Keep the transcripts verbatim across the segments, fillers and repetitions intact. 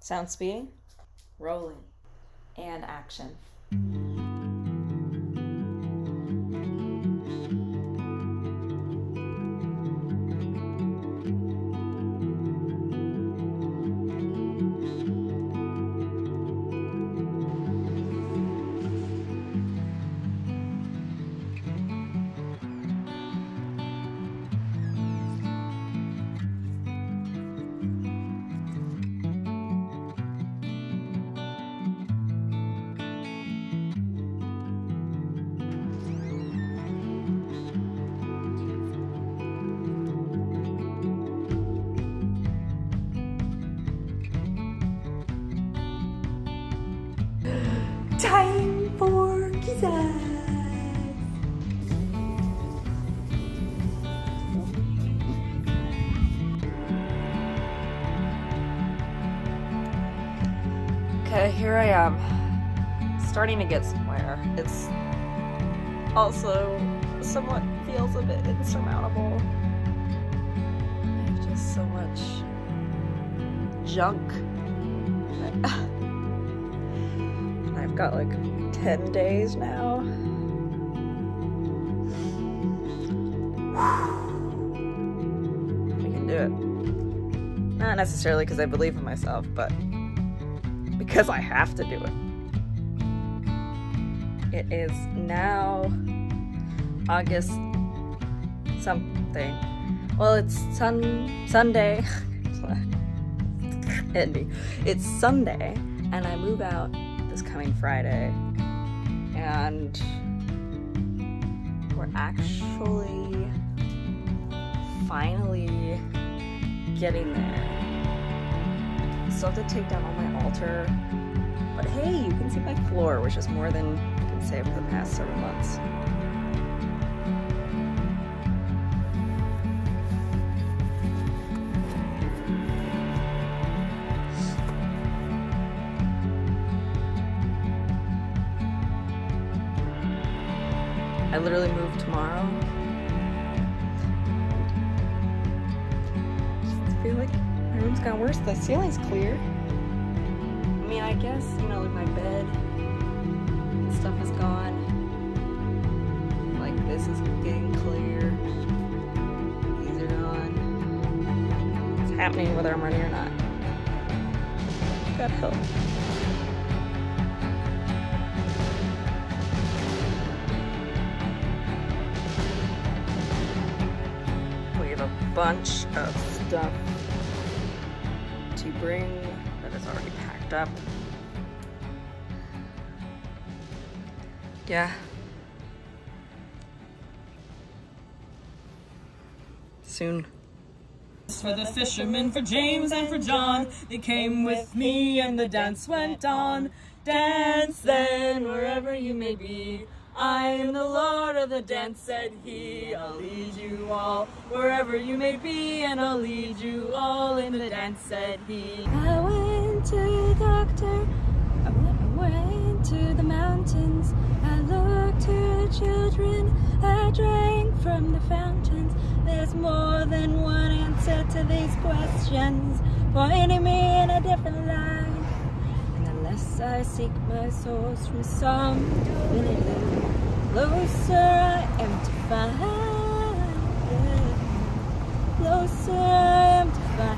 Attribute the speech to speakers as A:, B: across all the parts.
A: Sound speeding, rolling, and action. Time for kisses. Okay, here I am, starting to get somewhere. It's also somewhat feels a bit insurmountable. I have just so much junk. I've got like ten days now. We can do it. Not necessarily because I believe in myself, but because I have to do it. It is now August something. Well, it's sun Sunday. Andy. It's Sunday, and I move out this coming Friday, and we're actually finally getting there. I still have to take down all my altar, but hey, you can see my floor, which is more than I can say over the past several months. I literally move tomorrow. I feel like my room's got worse. The ceiling's clear. I mean, I guess, you know, like my bed and stuff is gone. Like, this is getting clear. These are gone. It's happening whether I'm ready or not. God help. Bunch of stuff to bring that is already packed up. Yeah. Soon.
B: For the fishermen, for James and for John, they came with me and the dance went on. Dance then wherever you may be. I am the Lord of the dance, said he. I'll lead you all wherever you may be, and I'll lead you all in the dance, said he.
C: I went to the doctor, I went, I went to the mountains, I looked to the children, I drank from the fountains. There's more than one answer to these questions, pointing me in a different line. And unless I seek my source from some divinity, closer I am to find, yeah. Closer I am to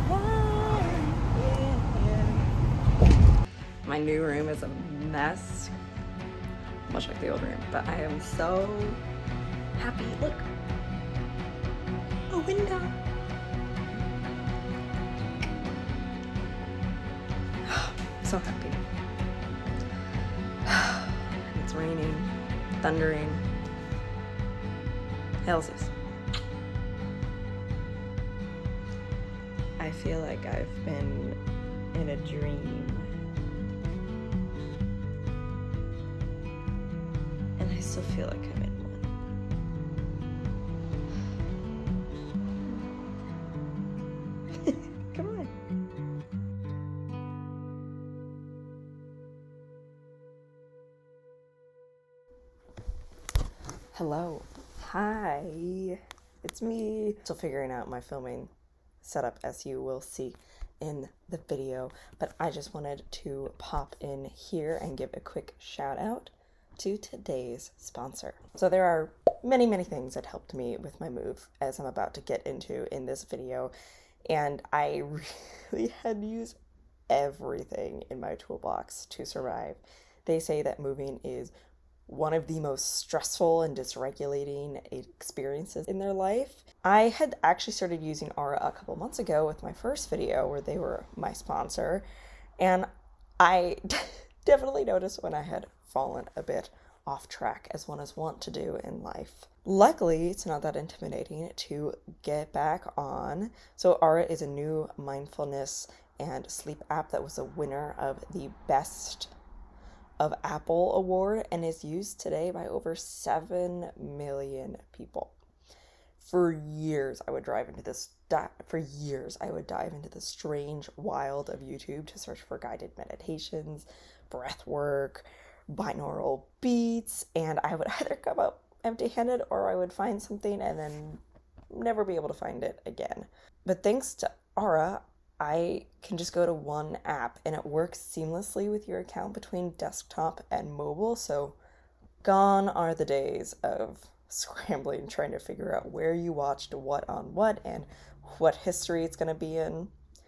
C: find, yeah.
A: My new room is a mess, much like the old room, but I am so happy. Look, a window. So happy. It's raining, thundering. Hell's this? I feel like I've been in a dream. And I still feel like I'm in one. Come on. Hello. Hi. It's me. Still figuring out my filming setup, as you will see in the video, but I just wanted to pop in here and give a quick shout out to today's sponsor. So there are many, many things that helped me with my move, as I'm about to get into in this video, and I really had to use everything in my toolbox to survive. They say that moving is one of the most stressful and dysregulating experiences in their life. I had actually started using Aura a couple months ago with my first video where they were my sponsor, and I definitely noticed when I had fallen a bit off track, as one is wont to do in life. Luckily, it's not that intimidating to get back on. So Aura is a new mindfulness and sleep app that was a winner of the Best of Apple award and is used today by over seven million people. For years, I would drive into this, for years, I would dive into the strange wild of YouTube to search for guided meditations, breath work, binaural beats, and I would either come up empty-handed or I would find something and then never be able to find it again. But thanks to Aura, I can just go to one app and it works seamlessly with your account between desktop and mobile. So gone are the days of scrambling, trying to figure out where you watched what on what and what history it's going to be in.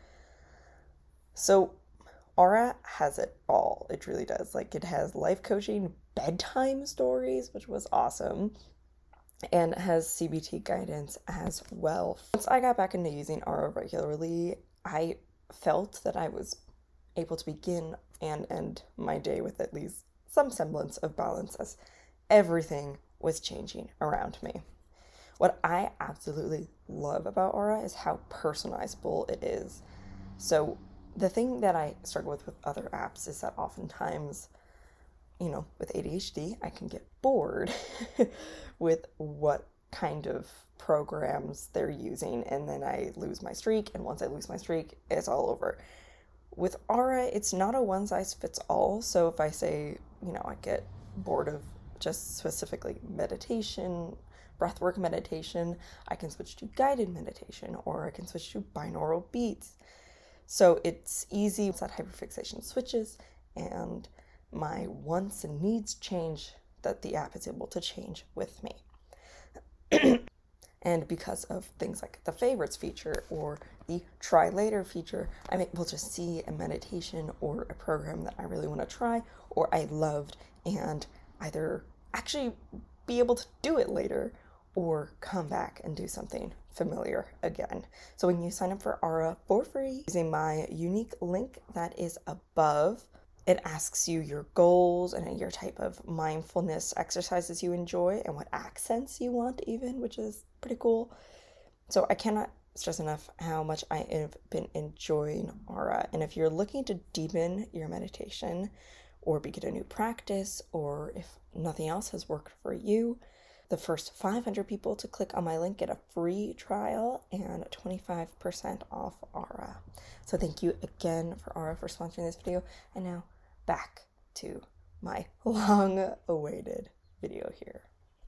A: So Aura has it all. It really does. Like, it has life coaching, bedtime stories, which was awesome, and it has C B T guidance as well. Once I got back into using Aura regularly, I felt that I was able to begin and end my day with at least some semblance of balance, as everything was changing around me. What I absolutely love about Aura is how personalizable it is. So the thing that I struggle with with other apps is that oftentimes, you know, with A D H D, I can get bored with what kind of programs they're using, and then I lose my streak, and once I lose my streak, it's all over. With Aura, it's not a one size fits all. So if I say, you know, I get bored of just specifically meditation, breathwork meditation, I can switch to guided meditation, or I can switch to binaural beats. So it's easy once that hyperfixation switches and my wants and needs change, that the app is able to change with me. And because of things like the favorites feature or the try later feature, I'm able to see a meditation or a program that I really want to try or I loved, and either actually be able to do it later or come back and do something familiar again. So when you sign up for Aura for free using my unique link that is above, it asks you your goals and your type of mindfulness exercises you enjoy and what accents you want even, which is pretty cool. So I cannot stress enough how much I have been enjoying Aura. And if you're looking to deepen your meditation or begin a new practice, or if nothing else has worked for you, the first five hundred people to click on my link get a free trial and twenty-five percent off Aura. So thank you again for Aura for sponsoring this video. And now back to my long-awaited video here.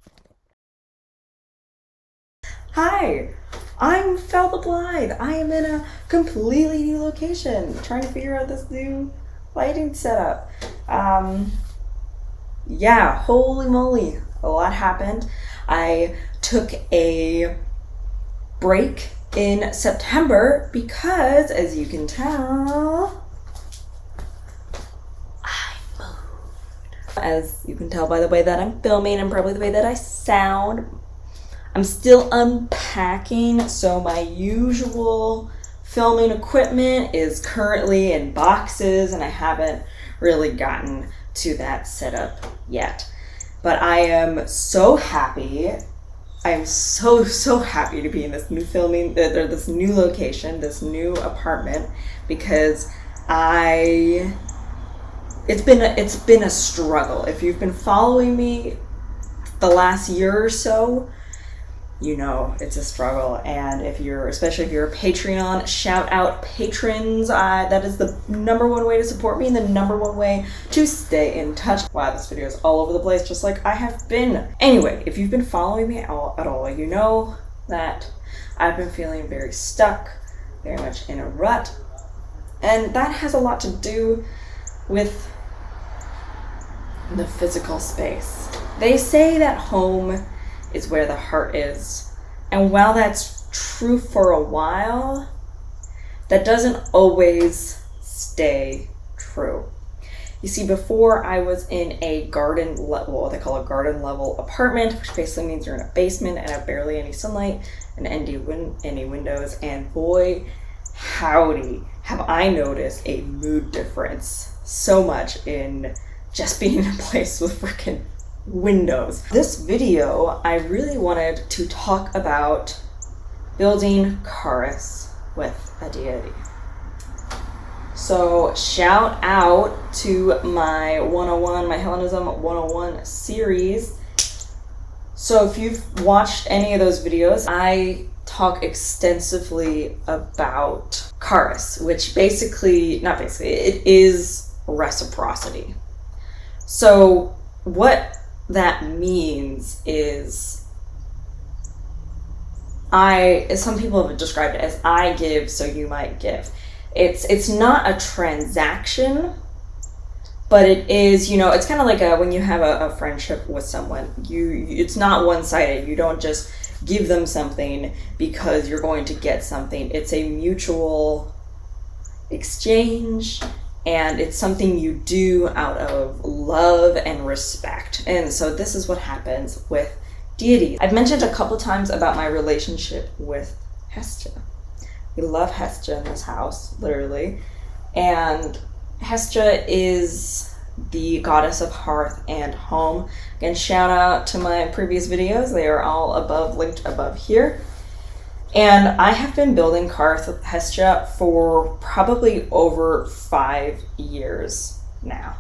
A: Hi, I'm Fel the Blythe. I am in a completely new location, trying to figure out this new lighting setup. Um, yeah, holy moly, a lot happened. I took a break in September because, as you can tell, I moved. As you can tell by the way that I'm filming and probably the way that I sound, I'm still unpacking, so my usual filming equipment is currently in boxes and I haven't really gotten to that setup yet. But I am so happy. I am so, so happy to be in this new filming, or this new location, this new apartment, because I, it's been, a, it's been a struggle. If you've been following me the last year or so, you know it's a struggle. And if you're, especially if you're a Patreon, shout out patrons. Uh, that is the number one way to support me and the number one way to stay in touch. Wow, this video is all over the place, just like I have been. Anyway, if you've been following me at all, at all, you know that I've been feeling very stuck, very much in a rut, And that has a lot to do with the physical space. They say that home is where the heart is. And while that's true for a while, that doesn't always stay true. You see, before I was in a garden level, what they call a garden level apartment, which basically means you're in a basement and have barely any sunlight and any, win any windows. And boy, howdy, have I noticed a mood difference so much in just being in a place with freaking windows. This video, I really wanted to talk about building charis with a deity. So shout out to my one oh one, my Hellenism one oh one series. So if you've watched any of those videos, I talk extensively about charis, which basically, not basically, it is reciprocity. So what that means is, I, some people have described it as I give so you might give. It's it's not a transaction, but it is, you know, it's kind of like a, when you have a, a friendship with someone, you it's not one-sided. You don't just give them something because you're going to get something. It's a mutual exchange, and it's something you do out of love and respect. And so this is what happens with deity. I've mentioned a couple times about my relationship with Hestia. We love Hestia in this house, literally. And Hestia is the goddess of hearth and home. Again, shout out to my previous videos. They are all above, linked above here. And I have been building charis with Hestia for probably over five years now.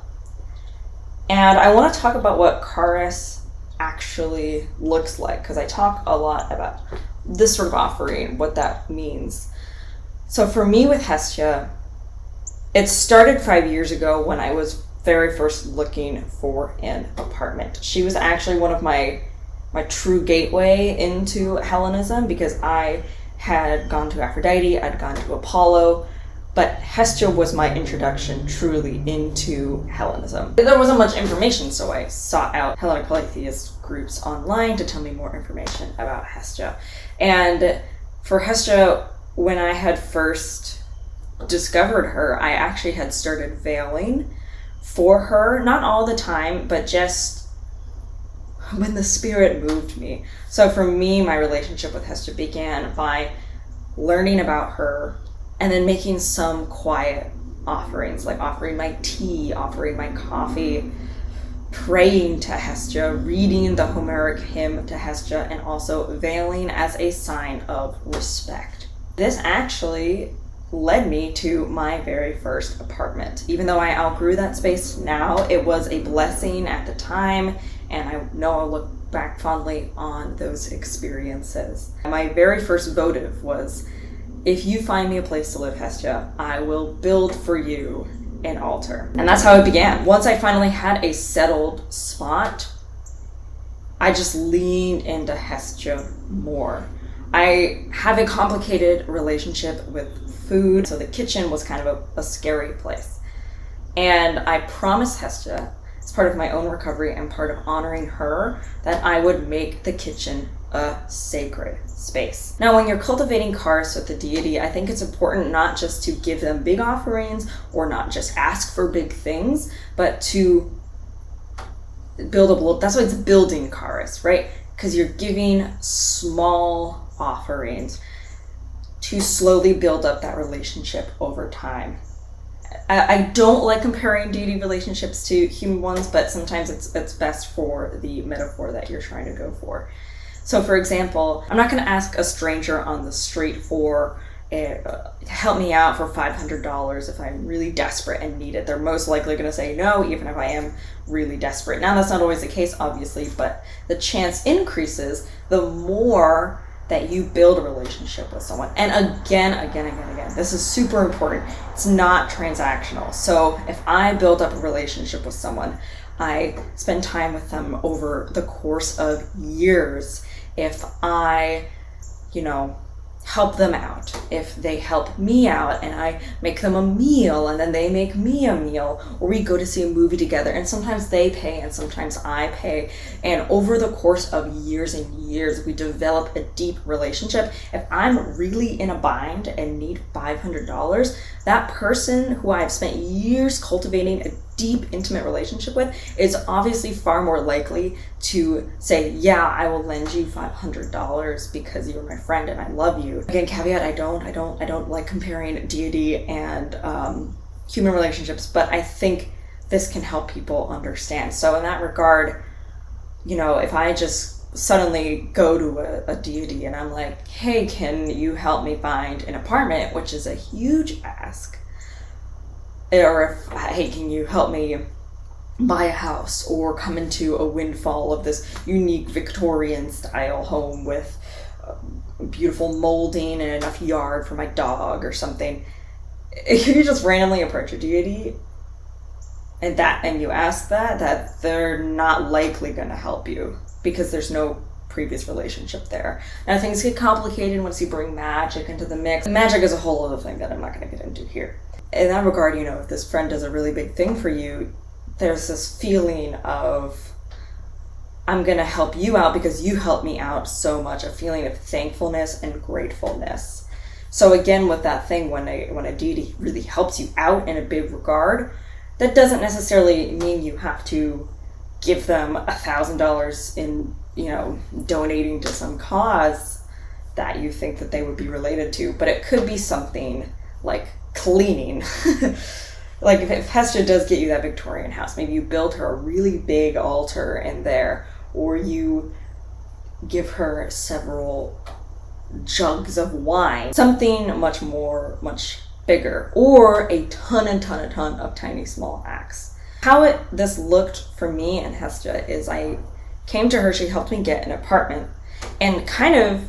A: And I want to talk about what charis actually looks like, because I talk a lot about this sort of offering, what that means. So for me with Hestia, it started five years ago when I was very first looking for an apartment. She was actually one of my my true gateway into Hellenism, because I had gone to Aphrodite, I'd gone to Apollo, but Hestia was my introduction truly into Hellenism. There wasn't much information, so I sought out Hellenic polytheist groups online to tell me more information about Hestia. And for Hestia, when I had first discovered her, I actually had started veiling for her, not all the time, but just when the spirit moved me. So for me, my relationship with Hestia began by learning about her and then making some quiet offerings, like offering my tea, offering my coffee, praying to Hestia, reading the Homeric hymn to Hestia, and also veiling as a sign of respect. This actually led me to my very first apartment. Even though I outgrew that space now, it was a blessing at the time, and I know I'll look back fondly on those experiences. My very first votive was, if you find me a place to live, Hestia, I will build for you an altar. And that's how it began. Once I finally had a settled spot, I just leaned into Hestia more. I have a complicated relationship with food, so the kitchen was kind of a, a scary place. And I promised Hestia, as part of my own recovery and part of honoring her, that I would make the kitchen a sacred space. Now, when you're cultivating charis with the deity, I think it's important not just to give them big offerings or not just ask for big things, but to build a, that's why it's building charis, right? Because you're giving small offerings to slowly build up that relationship over time. I, I don't like comparing deity relationships to human ones, but sometimes it's, it's best for the metaphor that you're trying to go for. So for example, I'm not going to ask a stranger on the street for uh, help me out for five hundred dollars if I'm really desperate and need it. They're most likely going to say no, even if I am really desperate. Now, that's not always the case, obviously, but the chance increases the more that you build a relationship with someone. And again, again, again, again, this is super important. It's not transactional. So if I build up a relationship with someone, I spend time with them over the course of years. If I, you know, help them out, if they help me out and I make them a meal and then they make me a meal, or we go to see a movie together and sometimes they pay and sometimes I pay, and over the course of years and years we develop a deep relationship. If I'm really in a bind and need five hundred dollars, that person who I've spent years cultivating a deep, intimate relationship with is obviously far more likely to say, yeah, I will lend you five hundred dollars because you're my friend and I love you. Again, caveat, I don't, I don't, I don't like comparing deity and um, human relationships, but I think this can help people understand. So in that regard, you know, if I just suddenly go to a, a deity and I'm like, hey, can you help me find an apartment, which is a huge ask, or if, hey, can you help me buy a house or come into a windfall of this unique Victorian style home with beautiful molding and enough yard for my dog or something. If you just randomly approach a deity and that and you ask that, that they're not likely going to help you because there's no previous relationship there. Now things get complicated once you bring magic into the mix. Magic is a whole other thing that I'm not going to get into here. In that regard, you know, if this friend does a really big thing for you, there's this feeling of, I'm gonna help you out because you helped me out so much, a feeling of thankfulness and gratefulness. So again, with that thing, when a, when a deity really helps you out in a big regard, that doesn't necessarily mean you have to give them a thousand dollars in, you know, donating to some cause that you think that they would be related to, but it could be something like cleaning. Like if, if Hestia does get you that Victorian house, maybe you build her a really big altar in there, or you give her several jugs of wine, something much more, much bigger, or a ton and ton and ton of tiny small acts. How it this looked for me and Hestia is I came to her, she helped me get an apartment, and kind of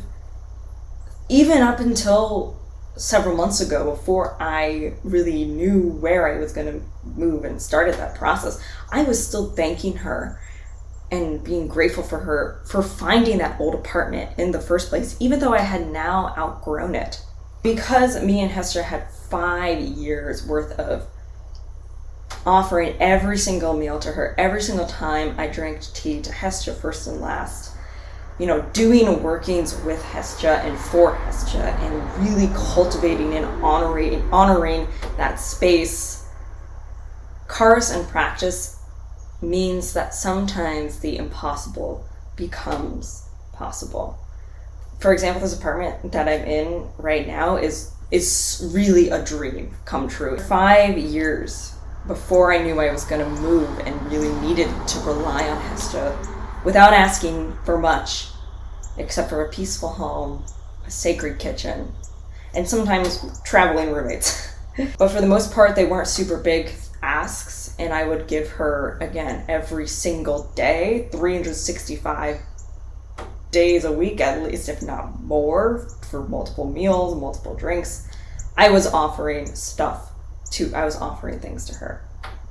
A: even up until several months ago, before I really knew where I was going to move and started that process, I was still thanking her and being grateful for her for finding that old apartment in the first place, even though I had now outgrown it. Because me and Hestia had five years worth of offering every single meal to her, every single time I drank tea to Hestia first and last, you know, doing workings with Hestia and for Hestia and really cultivating and honoring, honoring that space. Charis and practice means that sometimes the impossible becomes possible. For example, this apartment that I'm in right now is, is really a dream come true. Five years before I knew I was going to move and really needed to rely on Hestia without asking for much, except for a peaceful home, a sacred kitchen, and sometimes traveling roommates. But for the most part, they weren't super big asks, and I would give her, again, every single day, three hundred sixty-five days a week at least, if not more, for multiple meals, multiple drinks. I was offering stuff to, I was offering things to her.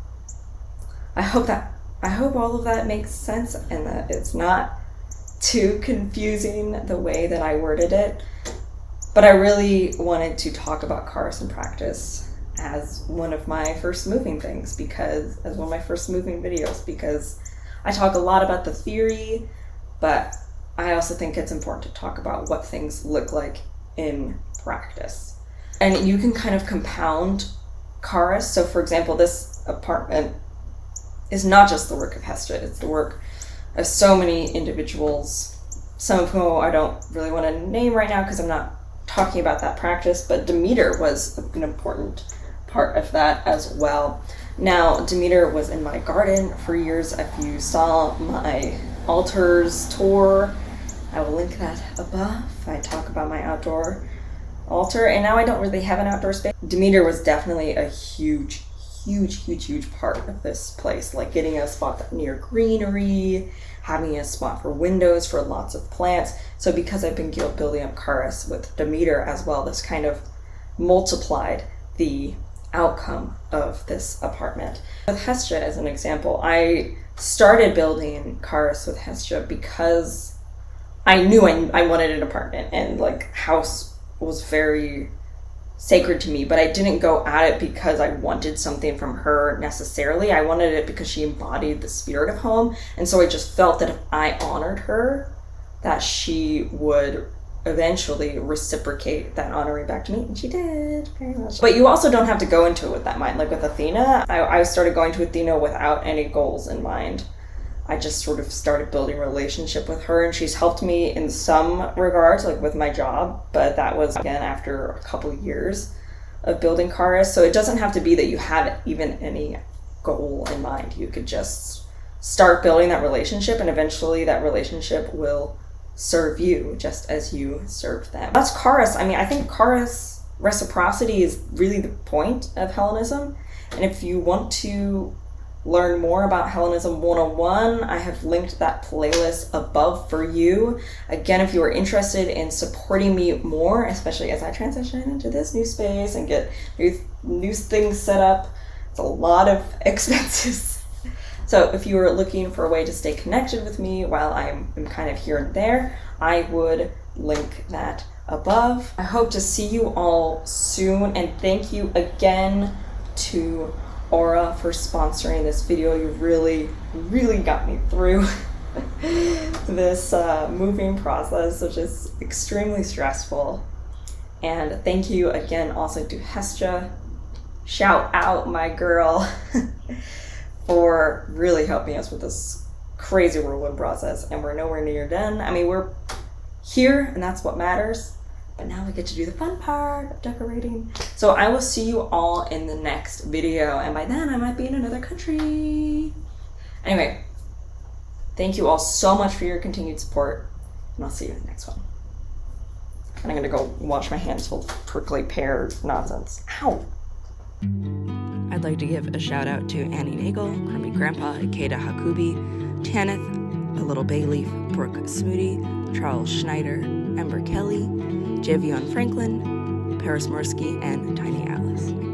A: I hope that, I hope all of that makes sense and that it's not too confusing the way that I worded it, but I really wanted to talk about Charis and practice as one of my first moving things, because as one of my first moving videos, because I talk a lot about the theory, but I also think it's important to talk about what things look like in practice. And you can kind of compound Charis. So for example, this apartment is not just the work of Hestia, it's the work of so many individuals, some of whom I don't really want to name right now because I'm not talking about that practice, but Demeter was an important part of that as well. Now, Demeter was in my garden for years. If you saw my altars tour, I will link that above. I talk about my outdoor altar, and now I don't really have an outdoor space. Demeter was definitely a huge, huge, huge, huge part of this place, like getting a spot near greenery, having a spot for windows for lots of plants. So because I've been building up Charis with Demeter as well, this kind of multiplied the outcome of this apartment. With Hestia as an example, I started building Charis with Hestia because I knew I, I wanted an apartment and like house was very sacred to me, but I didn't go at it because I wanted something from her necessarily. I wanted it because she embodied the spirit of home, and so I just felt that if I honored her, that she would eventually reciprocate that honoring back to me, and she did very much. But you also don't have to go into it with that mind. Like with Athena, I, I started going to Athena without any goals in mind. I just sort of started building a relationship with her, and she's helped me in some regards, like with my job, but that was, again, after a couple years of building Charis. So it doesn't have to be that you have even any goal in mind. You could just start building that relationship, and eventually that relationship will serve you just as you serve them. That's Charis. I mean, I think Charis reciprocity is really the point of Hellenism, and if you want to learn more about Hellenism one oh one, I have linked that playlist above for you. Again, if you are interested in supporting me more, especially as I transition into this new space and get new, new things set up, it's a lot of expenses. So if you are looking for a way to stay connected with me while I'm, I'm kind of here and there, I would link that above. I hope to see you all soon, and thank you again to Aura for sponsoring this video. You really, really got me through this uh, moving process, which is extremely stressful. And thank you again also to Hestia. Shout out my girl for really helping us with this crazy whirlwind process. And we're nowhere near done. I mean, we're here, and that's what matters. But now we get to do the fun part of decorating. So I will see you all in the next video, and by then I might be in another country. Anyway, thank you all so much for your continued support, and I'll see you in the next one. And I'm gonna go wash my hands full of prickly pear nonsense. Ow! I'd like to give a shout out to Annie Nagel, Crummy Grandpa, Ikeda Hakubi, Tanith, A Little Bay Leaf, Brooke Smoody, Charles Schneider, Ember Kelly, Javion Franklin, Paris Mursky, and Tiny Alice.